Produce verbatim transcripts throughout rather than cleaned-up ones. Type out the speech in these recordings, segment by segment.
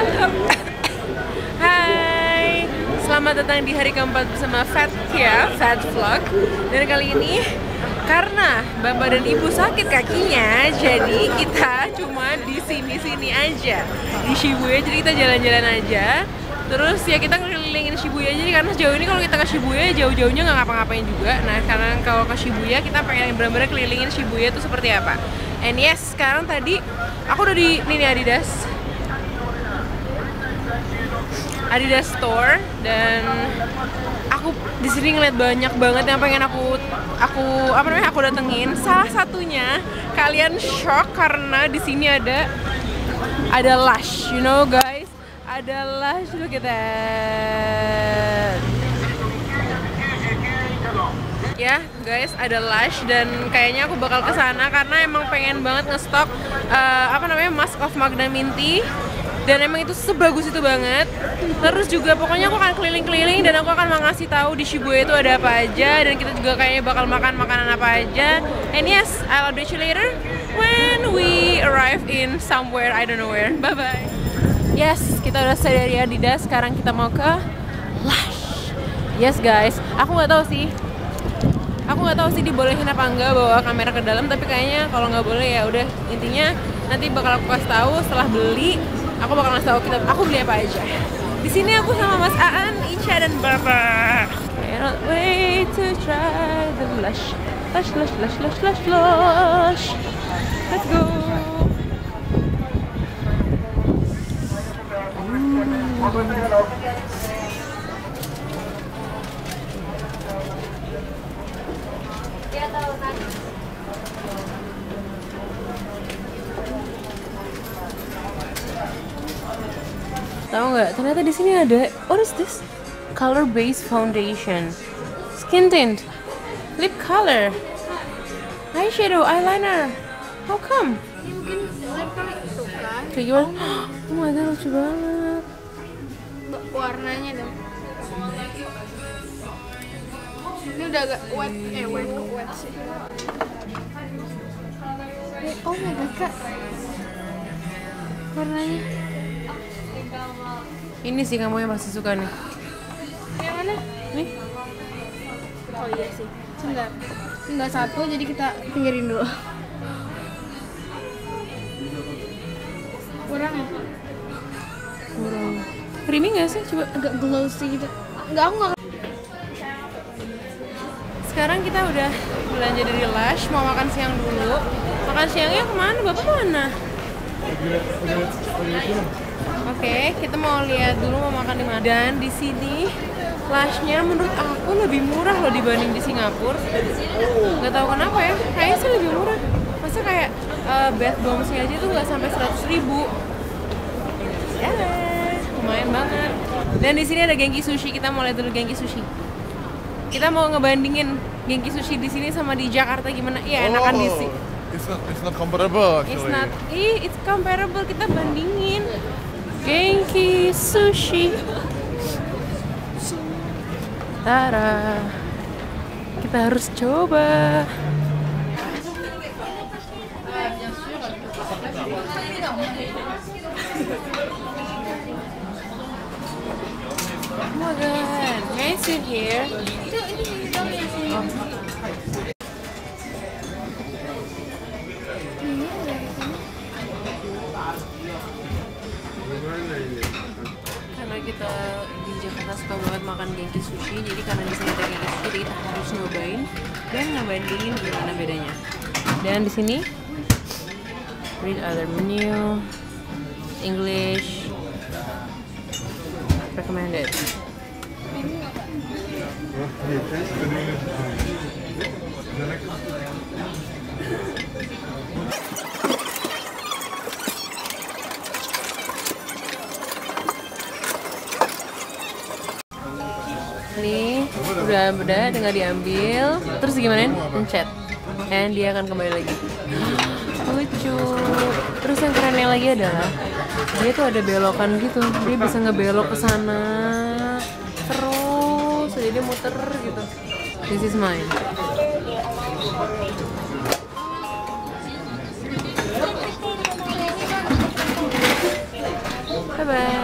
Hai, selamat datang di hari keempat bersama Fat ya, Fat Vlog. Dan kali ini karena bapak dan ibu sakit kakinya, jadi kita cuma di sini-sini aja di Shibuya. Jadi kita jalan-jalan aja. Terus ya kita ngelilingin Shibuya aja, karena sejauh ini kalau kita ke Shibuya jauh-jauhnya nggak ngapa-ngapain juga. Nah, karena kalau ke Shibuya kita pengen benar-benar kelilingin Shibuya itu seperti apa. And yes, sekarang tadi aku udah di ini Adidas Adidas Store, dan aku di sini ngeliat banyak banget yang pengen aku aku apa namanya aku datengin. Salah satunya kalian shock karena di sini ada ada Lush, you know guys, ada Lush. Look at that. Ya guys, ada Lush, dan kayaknya aku bakal kesana karena emang pengen banget ngestok uh, apa namanya Mask of Magna Minty, dan emang itu sebagus itu banget. Terus juga pokoknya aku akan keliling-keliling dan aku akan mengasih tahu di Shibuya itu ada apa aja, dan kita juga kayaknya bakal makan makanan apa aja. And yes, I'll update you later when we arrive in somewhere, I don't know where. Bye bye. Yes, kita udah selesai dari Adidas, sekarang kita mau ke Lush. Yes guys, aku nggak tahu sih aku nggak tahu sih dibolehin apa enggak bawa kamera ke dalam, tapi kayaknya kalau nggak boleh ya udah, intinya nanti bakal aku kasih tahu setelah beli. Aku bakal ngasih tahu kita aku beli apa aja. Di sini aku sama Mas Aan, Ica, dan Bapak. Cannot wait to try the Lush, Lush, Lush, Lush, Lush, Lush, Lush. Let's go. Tahu nggak? Ternyata di sini ada, what is this? Color based foundation, skin tint, lip color, eyeshadow, eyeliner. How come? Mungkin lip kali tuh kan. Kayak gimana? Oh my god, lucu banget. Warnanya dong. Ini udah agak wet, eh wet kok wet sih. Eh, oh my god kak, warnanya. Ini sih kamu yang pasti suka nih. Yang mana? Nih. Oh iya sih. Sebentar. Tinggal satu, jadi kita pinggirin dulu. Kurang ya? Kurang. Creamy nggak sih? Coba. Agak glossy gitu. Enggak, aku nggak. Sekarang kita udah belanja dari Lush, mau makan siang dulu. Makan siangnya kemana? Bapak mana? Oke, okay, kita mau lihat dulu mau makan di mana. Dan di sini Lush-nya menurut aku lebih murah loh dibanding di Singapura. Gak tahu kenapa ya, kayaknya sih lebih murah. Masa kayak uh, bath bombs-nya aja tuh nggak sampai seratus ribu. Ya, lumayan banget. Dan di sini ada Genki Sushi, kita mau lihat dulu Genki Sushi. Kita mau ngebandingin Genki Sushi di sini sama di Jakarta gimana? Iya, enakan di sini. It's not, it's not comparable actually. It's not, ih, it's comparable. Kita bandingin Genki Sushi. Tara, kita harus coba. Oh my god, can I sit here? Oh. Karena kita di Jakarta suka banget makan Genki Sushi, jadi karena di sini ada Genki Sushi, jadi kita harus nyobain dan ngebandingin gimana bedanya. Dan di sini read other menu, English, recommended. Nih, udah udah tinggal diambil, terus gimana? Pencet, and dia akan kembali lagi. Lucu. Terus yang kerennya lagi adalah dia tuh ada belokan gitu, dia bisa ngebelok ke sana terus, jadi dia muter gitu. This is mine. Bye bye.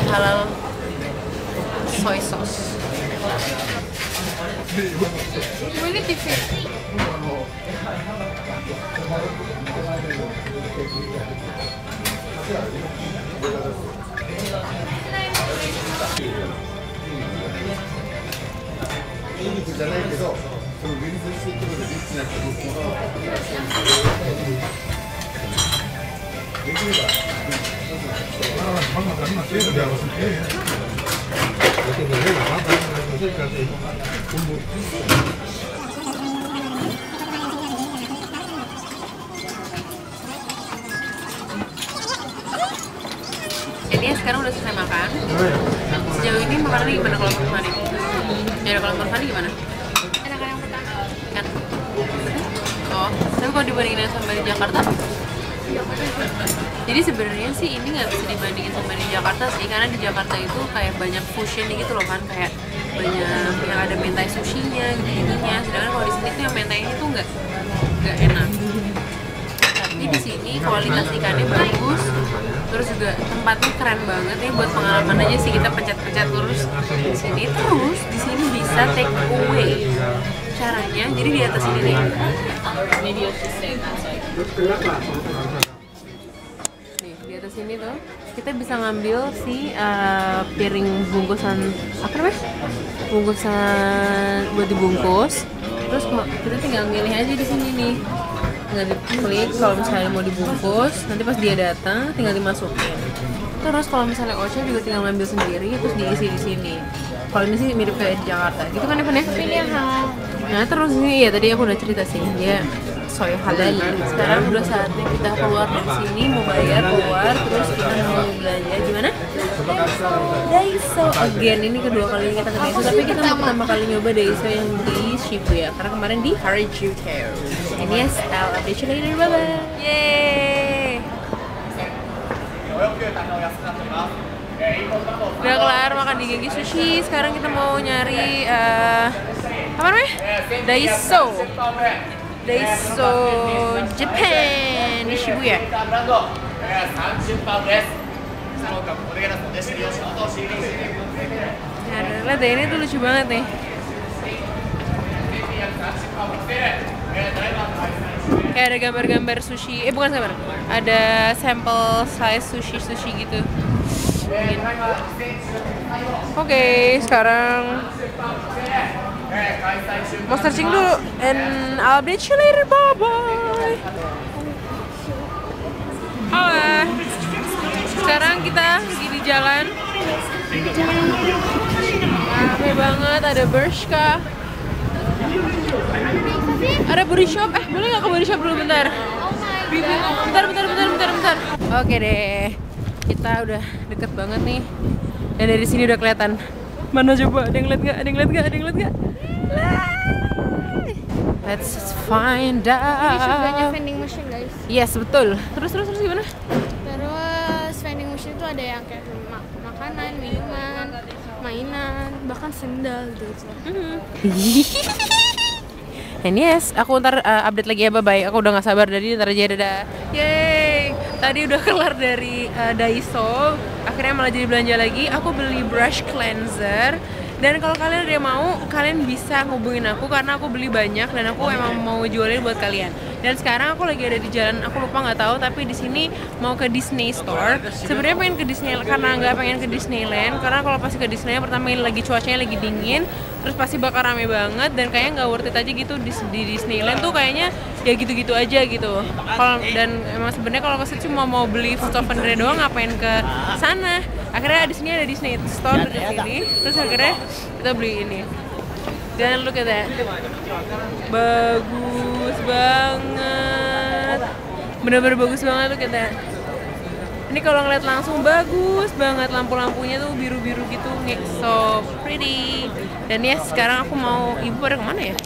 halal soy sauce. Boleh T V. Jadi ya sekarang udah selesai makan. Sejauh ini makanannya gimana kalau menurut Fani? Ya kalau menurut Fani gimana? Enakan yang pertama. Kan? Oh, tapi kalau dibandingin sama di Jakarta? Jadi sebenarnya sih ini nggak bisa dibandingin sama di Jakarta sih, karena di Jakarta itu kayak banyak fusion gitu loh kan, kayak banyak yang ada mentai sushinya gitu-gitunya. Sedangkan kalau di sini tuh yang mentainya tuh nggak nggak enak. Tapi di sini kualitas ikannya bagus, terus juga tempatnya keren banget ya buat pengalaman aja sih, kita pencet-pencet terus di sini. Terus di sini bisa take away. Caranya jadi di atas ini nih. Nih di atas ini tuh kita bisa ngambil si uh, piring bungkusan apa namanya? Bungkusan buat dibungkus. Terus kita tinggal milih aja di sini nih. Tinggal diklik kalau misalnya mau dibungkus, nanti pas dia datang tinggal dimasukin. Terus kalau misalnya Ocha juga tinggal ngambil sendiri terus diisi di sini. Kalau ini sih mirip kayak di Jakarta, gitu kan Evan ya? Nah terus ini ya tadi aku udah cerita sih, dia soy halal. Sekarang udah saatnya kita keluar dari sini, mau bayar keluar, terus kita mau belanja gimana? Daiso again, ini kedua kali kita ke Daiso, tapi kita mau pertama kali nyoba Daiso yang di Shibuya, karena kemarin di Harajuku. And yes, I'll update you later, bye bye. Yeay! Udah kelar makan di Genki Sushi, sekarang kita mau nyari uh, apa namanya? Daiso. Daiso Japan di Shibuya. Nah, lihat deh, ini tuh lucu banget nih. Kayak ada gambar-gambar sushi, eh bukan gambar, ada sampel size sushi-sushi gitu. Oke, okay, sekarang mau searching dulu, and I'll update you later, bye bye. Halo, sekarang kita lagi di jalan. Rame banget, ada Bershka, ada body shop. Eh, boleh nggak ke body shop dulu bentar? Bentar, bentar, bentar, bentar, bentar. Oke deh, kita udah deket banget nih. Dan dari sini udah kelihatan. Mana coba? Ada yang lihat nggak? Ada yang lihat nggak? Ada yang lihat nggak? Let's find out. Ini banyak vending machine guys. Yes, betul. Terus terus terus gimana? Terus vending machine itu ada yang kayak mak makanan, minuman, mainan, bahkan sendal gitu. And yes, aku ntar uh, update lagi ya, bye-bye. Aku udah gak sabar, dari ntar aja, dadah. Yeay, tadi udah kelar dari uh, Daiso. Akhirnya malah jadi belanja lagi. Aku beli brush cleanser. Dan kalau kalian ada yang mau, kalian bisa ngubungin aku karena aku beli banyak dan aku emang mau jualin buat kalian. Dan sekarang aku lagi ada di jalan, aku lupa nggak tahu, tapi di sini mau ke Disney Store. Sebenarnya pengen ke Disney karena nggak pengen ke Disneyland, karena kalau pasti ke Disneyland pertama ini lagi cuacanya lagi dingin, terus pasti bakal rame banget dan kayaknya nggak worth it aja gitu di, di Disneyland tuh kayaknya ya gitu-gitu aja gitu. Kalau dan emang sebenarnya kalau pas cuma mau beli souvenir doang ngapain ke sana? Akhirnya di sini ada Disney Store di sini, terus akhirnya kita beli ini. Dan look at that, bagus banget, bener-bener bagus banget, look at that. Ini kalau ngeliat langsung bagus banget, lampu-lampunya tuh biru-biru gitu, nih so pretty. Dan ya sekarang aku mau, ibu pada kemana ya?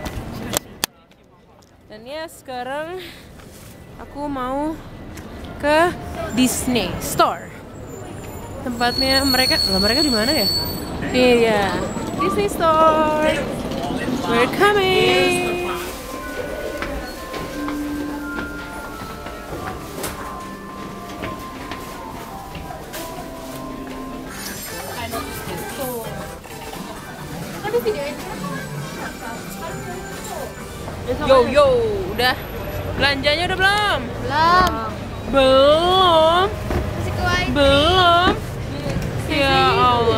Dan ya sekarang aku mau ke Disney Store. Tempatnya mereka, lah mereka di mana ya? Nih ya, Disney Store. We're coming. Yo yo, udah belanjanya udah belum? Belum. Belum. Masih ke White. Belum. Ya Allah.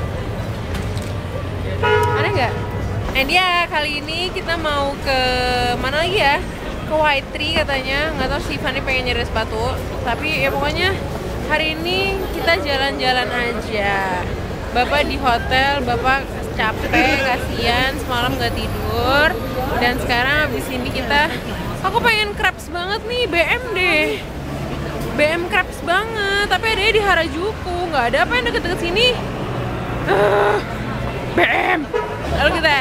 Aneh nggak? Eh dia kali ini kita mau ke mana lagi ya? Ke White Tree katanya. Nggak tahu si Fanny pengen nyari sepatu. Tapi ya pokoknya hari ini kita jalan-jalan aja. Bapak di hotel, Bapak capek, kasihan, semalam nggak tidur. Dan sekarang abis ini kita, aku pengen crepes banget nih, B M deh. B M crepes banget, tapi adanya di Harajuku. Nggak ada apa yang deket-deket sini. Uh, B M. Lalu kita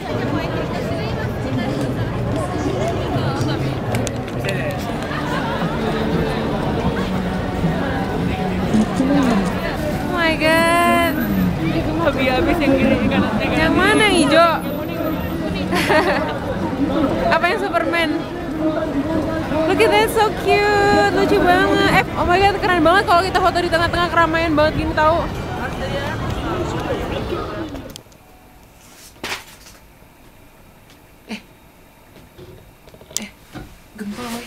oh my god, habis-habis yang gini kanan. Yang mana yang hijau? Apa yang Superman? Look at that, so cute, lucu banget. Eh, oh my god, keren banget kalau kita foto di tengah-tengah keramaian banget gini tahu. Eh, eh, gempa loh.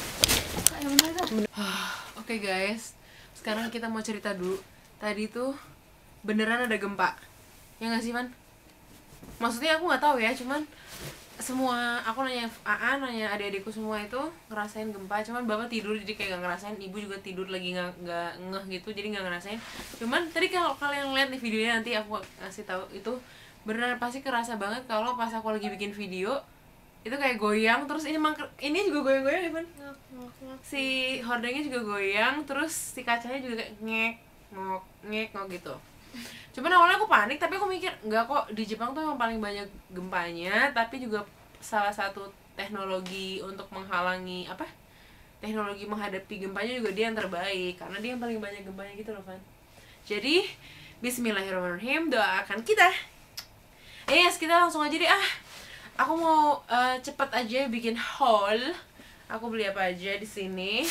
Oke guys, sekarang kita mau cerita dulu. Tadi tuh beneran ada gempa, ya nggak sih, Man? Maksudnya aku nggak tahu ya, cuman semua aku nanya A A, nanya adik-adikku semua itu ngerasain gempa. Cuman bapak tidur jadi kayak gak ngerasain, ibu juga tidur lagi nggak nggak ngeh gitu, jadi nggak ngerasain. Cuman tadi kalau kalian lihat nih videonya, nanti aku kasih tahu, itu beneran pasti kerasa banget kalau pas aku lagi bikin video itu kayak goyang. Terus ini mang ini juga goyang-goyang ya, Man? Si hordengnya juga goyang, terus si kacanya juga kayak ngek ngok ngek ngok gitu. Cuman awalnya aku panik, tapi aku mikir enggak kok, di Jepang tuh yang paling banyak gempanya, tapi juga salah satu teknologi untuk menghalangi apa? Teknologi menghadapi gempanya juga dia yang terbaik, karena dia yang paling banyak gempanya gitu loh, Van. Jadi, bismillahirrahmanirrahim, doakan kita. Eh, yes, kita langsung aja deh ah. Aku mau uh, cepet aja bikin haul. Aku beli apa aja di sini.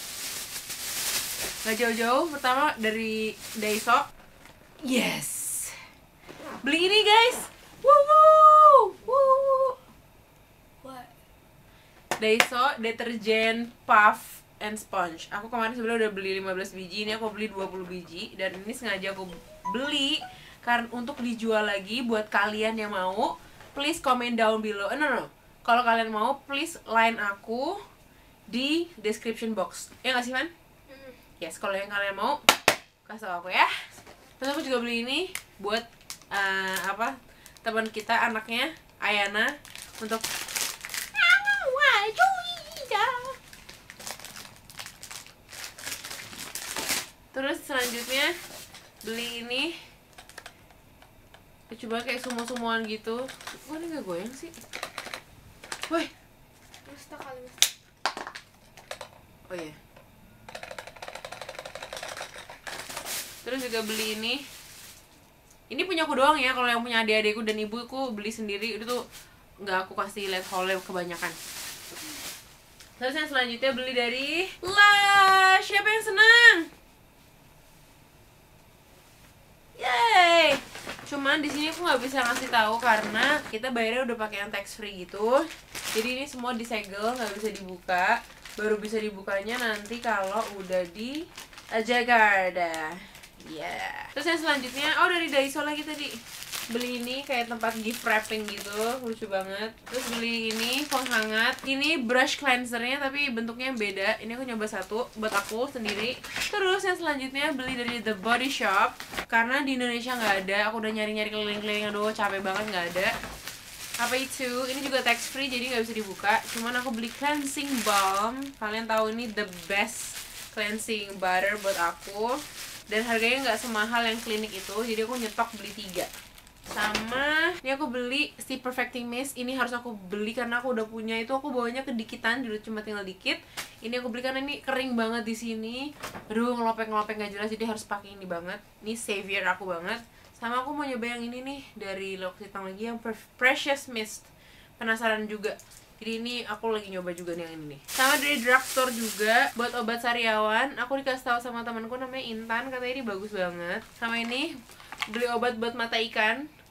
Gak jauh-jauh, pertama dari Daiso. Yes, beli ini guys. Woo woo woo. What? Daiso deterjen puff and sponge. Aku kemarin sebenarnya udah beli lima belas biji, ini aku beli dua puluh biji. Dan ini sengaja aku beli karena untuk dijual lagi buat kalian yang mau. Please comment down below. Eh, no no. Kalau kalian mau, please line aku di description box. Ya nggak sih, Man? Yes, kalau yang kalian mau, kasih tau aku ya. Terus aku juga beli ini buat uh, apa teman kita, anaknya Ayana, untuk terus selanjutnya beli ini, coba kayak semua-semuan gitu. Kok ini gak goyang sih? Woi, Musta kali Musta. oh iya. Terus juga beli ini. Ini punya aku doang ya, kalau yang punya adik-adikku dan ibuku beli sendiri. Itu tuh nggak aku kasih lihat haul kebanyakan. Terus yang selanjutnya beli dari Lush. Siapa yang senang? Yay! Cuman di sini aku nggak bisa ngasih tahu karena kita bayarnya udah pakai yang tax free gitu. Jadi ini semua disegel, nggak bisa dibuka. Baru bisa dibukanya nanti kalau udah di Jakarta. Ya. Yeah. Terus yang selanjutnya, oh dari Daiso lagi tadi. Beli ini kayak tempat gift wrapping gitu, lucu banget. Terus beli ini penghangat. Ini brush cleansernya tapi bentuknya beda. Ini aku nyoba satu buat aku sendiri. Terus yang selanjutnya beli dari The Body Shop karena di Indonesia nggak ada. Aku udah nyari-nyari keliling-keliling, aduh capek banget nggak ada. Apa itu? Ini juga tax free jadi nggak bisa dibuka. Cuman aku beli cleansing balm. Kalian tahu ini the best cleansing butter buat aku. Dan harganya nggak semahal yang klinik itu, jadi aku nyetok beli tiga. Sama ini aku beli si Perfecting Mist. Ini harus aku beli karena aku udah punya itu, aku bawanya kedikitan, dulu cuma tinggal dikit. Ini aku beli karena ini kering banget di sini. Aduh, ngelopek-ngelopek nggak jelas, jadi harus pakai ini banget. Ini savior aku banget. Sama aku mau nyoba yang ini nih dari L'Occitane lagi, yang Precious Mist. Penasaran juga. Jadi ini aku lagi nyoba juga nih yang ini nih. Sama dari drugstore juga buat obat sariawan. Aku dikasih tahu sama temanku namanya Intan, katanya ini bagus banget. Sama ini beli obat buat mata ikan.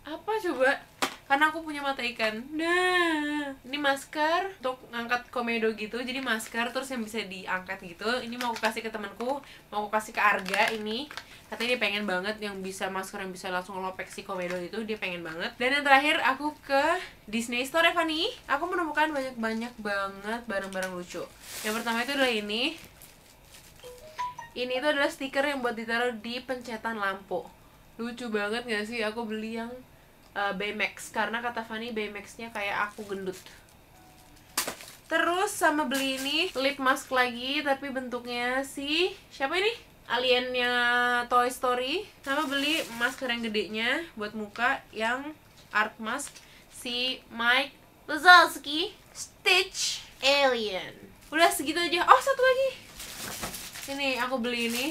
Apa coba? Karena aku punya mata ikan. Nah, ini masker untuk ngangkat komedo gitu. Jadi masker terus yang bisa diangkat gitu. Ini mau aku kasih ke temanku, mau aku kasih ke Arga ini. Katanya dia pengen banget yang bisa masker yang bisa langsung lopek si komedo itu. Dia pengen banget. Dan yang terakhir aku ke Disney Store, Fanny. Aku menemukan banyak-banyak banget barang-barang lucu. Yang pertama itu adalah ini. Ini itu adalah stiker yang buat ditaruh di pencetan lampu. Lucu banget gak sih? Aku beli yang Uh, Baymax karena kata Fanny Baymax-nya kayak aku gendut. Terus sama beli ini lip mask lagi tapi bentuknya si siapa ini? Aliennya Toy Story. Sama beli masker yang gedenya buat muka yang art mask si Mike Wazowski Stitch Alien. Udah segitu aja. Oh, satu lagi. Ini aku beli ini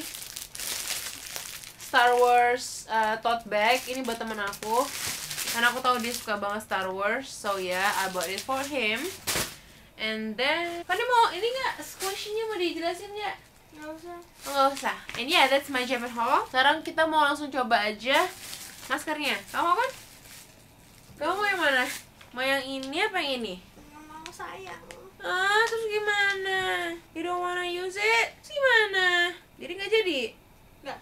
Star Wars uh, tote bag. Ini buat temen aku karena aku tahu dia suka banget Star Wars, so ya yeah, I bought it for him. And then, Fanny mau ini nggak squishy-nya mau dijelasin nggak? Nggak usah. Nggak usah. And yeah, that's my Japan haul. Sekarang kita mau langsung coba aja maskernya. Kamu mau kan? Kamu mau yang mana? Mau yang ini apa yang ini? Nggak mau sayang. Ah, terus gimana? You don't wanna use it? Terus gimana? Jadi nggak jadi? Nggak.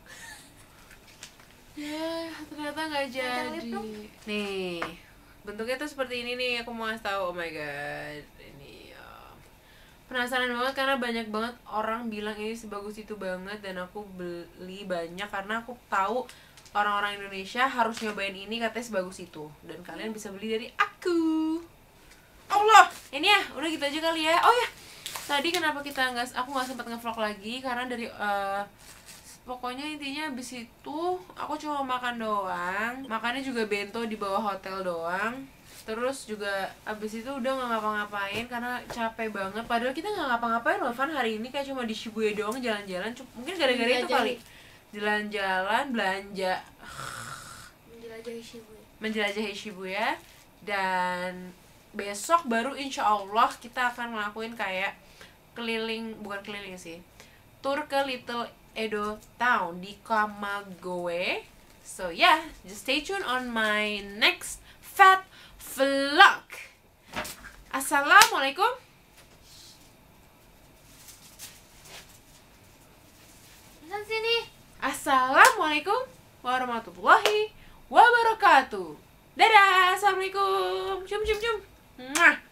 Ya, ternyata nggak jadi. Nih, bentuknya tuh seperti ini nih. Aku mau kasih tahu. Oh my god, ini ya. Penasaran banget karena banyak banget orang bilang ini sebagus itu banget dan aku beli banyak karena aku tahu orang-orang Indonesia harus nyobain ini katanya sebagus itu dan kalian bisa beli dari aku. Allah, ini ya, udah gitu aja kali ya. Oh ya, tadi kenapa kita nggak, aku nggak sempat ngevlog lagi karena dari uh, pokoknya intinya abis itu aku cuma makan doang. Makannya juga bento di bawah hotel doang. Terus juga abis itu udah gak ngapa-ngapain karena capek banget. Padahal kita gak ngapa-ngapain loh Van hari ini, kayak cuma di Shibuya doang jalan-jalan. Mungkin gara-gara itu kali. Jalan-jalan, belanja, Menjelajahi Shibuya. menjelajahi Shibuya. Dan besok baru insya Allah kita akan ngelakuin kayak keliling, bukan keliling sih, tour ke Little Edo Town di Kamagoe. So yeah, just stay tuned on my next fat vlog. Assalamualaikum. Pesan sini. Assalamualaikum warahmatullahi wabarakatuh. Dadah, assalamualaikum. Cium cium cium. Mwah.